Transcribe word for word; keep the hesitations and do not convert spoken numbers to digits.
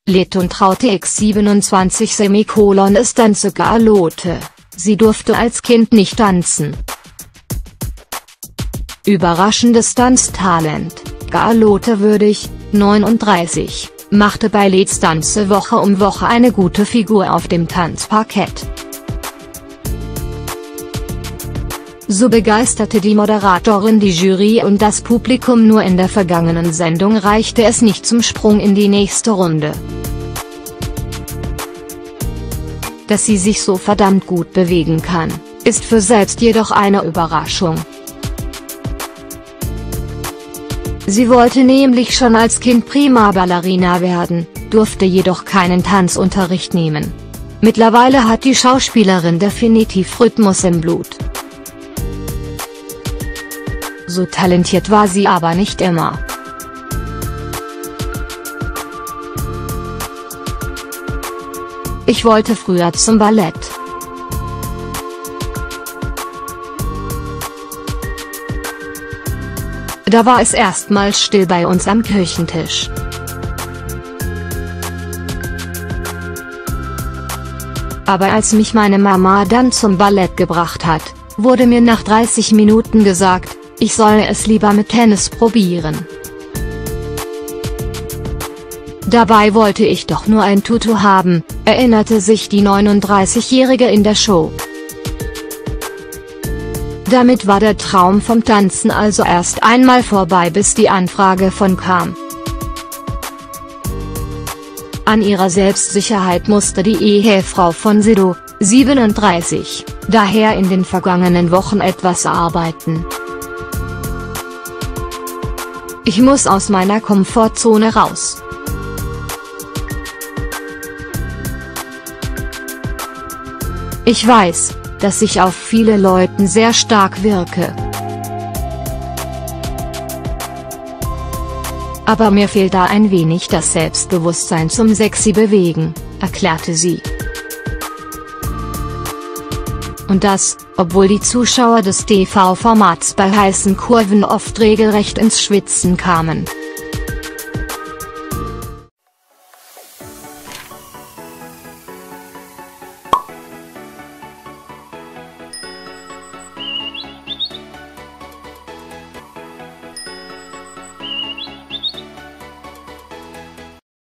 Leton traute X siebenundzwanzig es tanze Carlotte. Sie durfte als Kind nicht tanzen. Überraschendes Tanztalent. Carlotte Würdig, neununddreißig, machte bei Let's Tanze Woche um Woche eine gute Figur auf dem Tanzparkett. So begeisterte die Moderatorin die Jury und das Publikum, nur in der vergangenen Sendung reichte es nicht zum Sprung in die nächste Runde. Dass sie sich so verdammt gut bewegen kann, ist für selbst jedoch eine Überraschung. Sie wollte nämlich schon als Kind Prima Ballerina werden, durfte jedoch keinen Tanzunterricht nehmen. Mittlerweile hat die Schauspielerin definitiv Rhythmus im Blut. So talentiert war sie aber nicht immer. Ich wollte früher zum Ballett. Da war es erstmals still bei uns am Küchentisch. Aber als mich meine Mama dann zum Ballett gebracht hat, wurde mir nach dreißig Minuten gesagt, ich solle es lieber mit Tennis probieren. Dabei wollte ich doch nur ein Tutu haben, erinnerte sich die neununddreißigjährige in der Show. Damit war der Traum vom Tanzen also erst einmal vorbei, bis die Anfrage von kam. An ihrer Selbstsicherheit musste die Ehefrau von Sido, siebenunddreißig, daher in den vergangenen Wochen etwas arbeiten. Ich muss aus meiner Komfortzone raus. Ich weiß, dass ich auf viele Leuten sehr stark wirke. Aber mir fehlt da ein wenig das Selbstbewusstsein zum sexy bewegen, erklärte sie. Und das, obwohl die Zuschauer des T V-Formats bei heißen Kurven oft regelrecht ins Schwitzen kamen.